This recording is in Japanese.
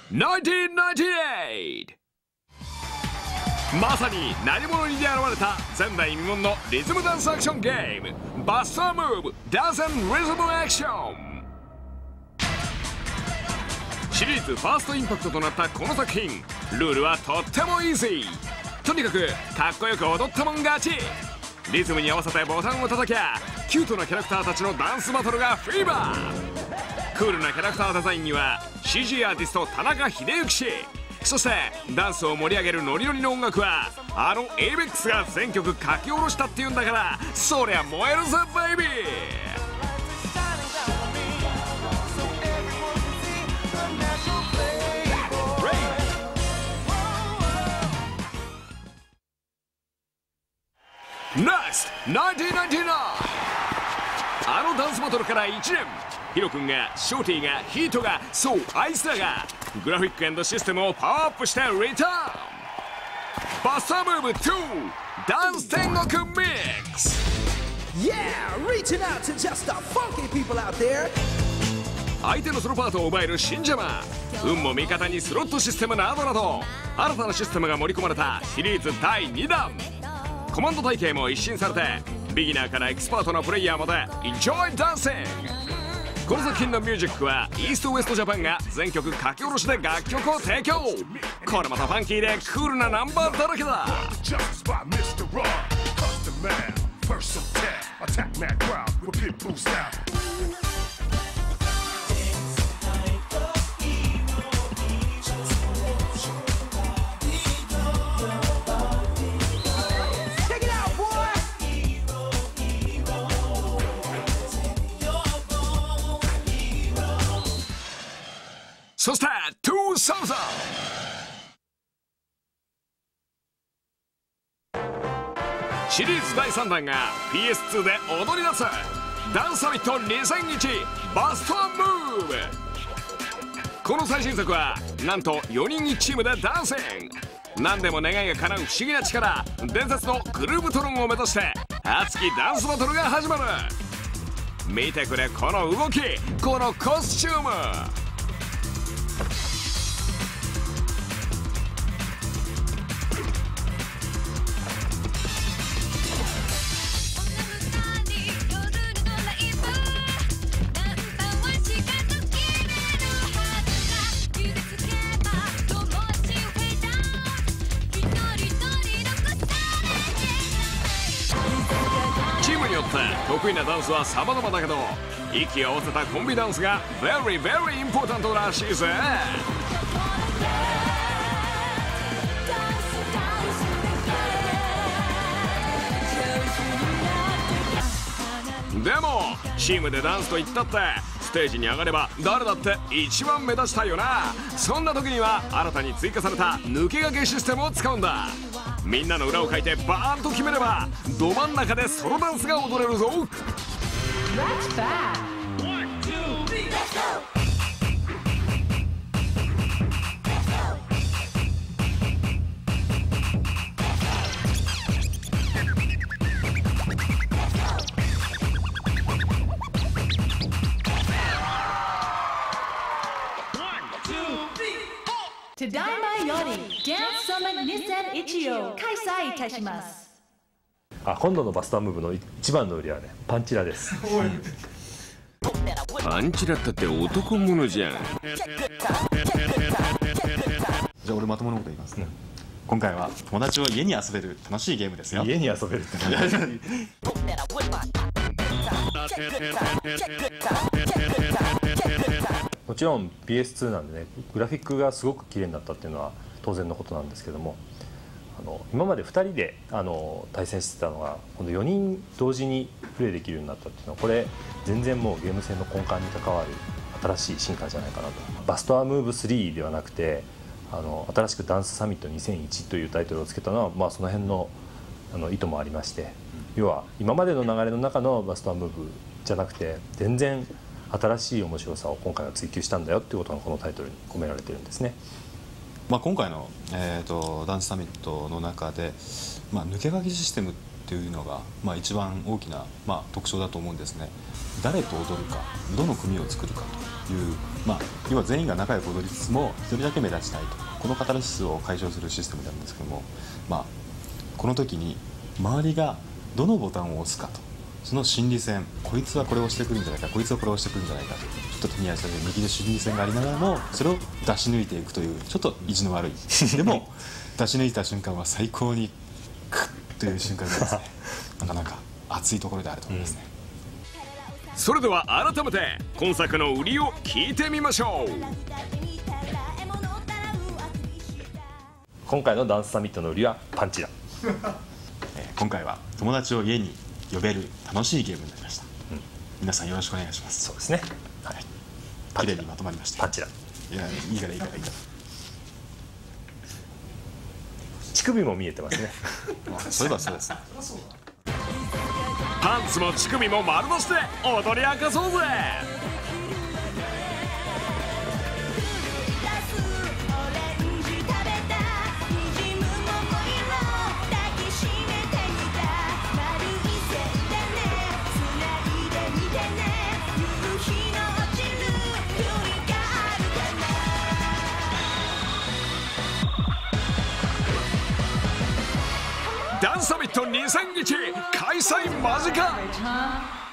1998。まさに何者にで現れた前代未聞のリズムダンスアクションゲーム、バスタームーブダンス&リズムアクション。シリーズファーストインパクトとなったこの作品、ルールはとってもイージー。とにかくかっこよく踊ったもん勝ち。リズムに合わせてボタンを叩きゃキュートなキャラクターたちのダンスバトルがフィーバー。クールなキャラクターデザインには CG アーティスト田中秀幸氏、そしてダンスを盛り上げるノリノリの音楽はあの ABEX が全曲書き下ろしたっていうんだから、そりゃ燃えるぜベイビー。NEXT 1999。あのダンスバトルから1年、ヒロ君がショーティーがヒートが、そうあいつらがグラフィック&システムをパワーアップしてリターン。バスタームーブ2ダンス天国ミックス。 Yeah, reaching out to just the funky people out there. 相手のソロパートを奪える新ジャマー、運も味方にスロットシステムなどなど新たなシステムが盛り込まれたシリーズ第2弾。コマンド体系も一新されて、ビギナーからエキスパートなプレイヤーまで Enjoy Dancing。 この作品のミュージックはイーストウエストジャパンが全曲書き下ろしで楽曲を提供。これまたファンキーでクールなナンバーだらけだ。そして2000。シリーズ第3弾が PS2 で踊り出すダンスサミット2001バストアムーブ。この最新作はなんと4人1チームでダンシング。何でも願いが叶う不思議な力、伝説のグルーブトロンを目指して熱きダンスバトルが始まる。見てくれこの動き、このコスチューム。得意なダンスは様々だけど、息を合わせたコンビダンスが very important らしいぜ。でもチームでダンスと言ったってステージに上がれば誰だって一番目立ちたいよな。そんな時には新たに追加された抜け駆けシステムを使うんだ。みんなの裏をかいてバーンと決めればど真ん中でソロダンスが踊れるぞ。 ただいまよりダンスサミット2001を開催いたします。 今度のバスタームーブの一番の売りはね、パンチラです。 パンチラったって男物じゃん。じゃあ俺まともなこと言います、今回は友達を家に遊べる楽しいゲームですよ。 家に遊べるってもちろん PS2 なんでね、グラフィックがすごく綺麗になったっていうのは当然のことなんですけども、今まで2人で対戦してたのが今度4人同時にプレイできるようになったっていうのは、これ全然もうゲーム性の根幹に関わる新しい進化じゃないかなと。バストアムーブ3ではなくて新しくダンスサミット2001というタイトルをつけたのは、その辺の意図もありまして、要は今までの流れの中のバストアムーブじゃなくて全然新しい面白さを今回は追求したんだよっていうことがこのタイトルに込められてるんですね。 今回の、ダンスサミットの中で、抜け駆けシステムっていうのが、一番大きな、特徴だと思うんですね。 誰と踊るか、どの組を作るかという、要は全員が仲良く踊りつつも一人だけ目立ちたいと、このカタルシスを解消するシステムなんですけども、この時に周りがどのボタンを押すかと、その心理戦、こいつはこれを押してくるんじゃないか、こいつはこれを押してくるんじゃないかと、ちょっと手に汗で右で心理戦がありながらもそれを出し抜いていくという、ちょっと意地の悪いでも出し抜いた瞬間は最高にクッという瞬間がですねなかなか熱いところであると思いますね。 それでは改めて今作の売りを聞いてみましょう。 今回のダンスサミットの売りはパンチだ。 今回は友達を家に呼べる楽しいゲームになりました。皆さんよろしくお願いします。 そうですね、 はい、綺麗にまとまりました。 パンチだ。 いや、いいからいいからいいから。 乳首も見えてますね。 そういえばそうです。 パンツも乳首も丸出しで踊り明かそうぜ。ダンスサミット2001開催間近。